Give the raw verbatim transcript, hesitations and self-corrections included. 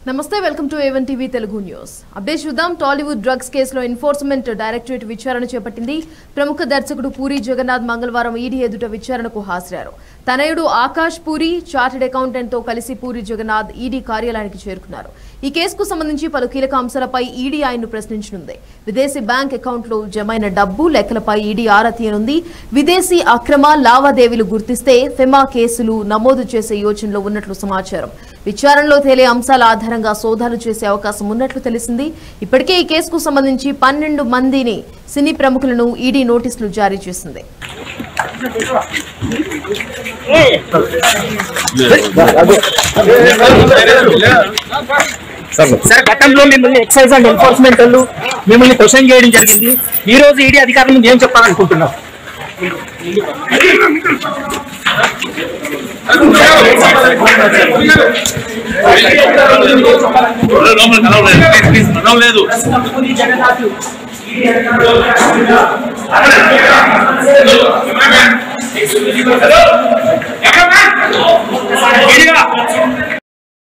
నమస్తే welcome to A one TV Telugu news update చూద్దాం. Tollywood drugs కేసులో ఎన్ఫోర్స్మెంట్ డైరెక్టరేట్ విచారణ చేపట్టింది. ప్రముఖ దర్శకుడు పూరి జగన్నాథ్ మంగళవారం ఈడీ ఎదుట విచారణకు హాజరయ్యారు. తనయుడు ఆకాష్ పూరి చార్టెడ్ అకౌంటెంట్ తో కలిసి పూరి జగన్నాథ్ ఈడీ కార్యాలయానికి చేరుకున్నారు. ఈ కేసుకు సంబంధించి పలు కీలక అంశాలపై ఈడీ ఆయన్ను ప్రశ్నించనుంది. విదేశీ బ్యాంక్ అకౌంట్లో జమైన డబ్బు లెక్కలపై ఈడీ ఆరా తీయనుంది. విదేశీ అక్రమ లావాదేవీలు గుర్తిస్తే ఫెమా కేసులు నమోదు చేసే యోచనలో ఉన్నట్లు సమాచారం. విచారణలో తేలే అంశాల ఆధారంగా సోదాలు చేసే అవకాశం ఉన్నట్లు తెలిసింది. ఇప్పటికే ఈ కేసుకు సంబంధించి పన్నెండు మందిని సినీ ప్రముఖులను ఈడీ నోటీసులు జారీ చేసింది. సార్ గతంలో మిమ్మల్ని ఎక్సైజ్ అండ్ ఎన్ఫోర్స్మెంట్ వాళ్ళు మిమ్మల్ని క్వశ్చన్ చేయడం జరిగింది. ఈ రోజు ఈడీ అధికారుల ముందు ఏం చెప్పాలనుకుంటున్నాం? లేదు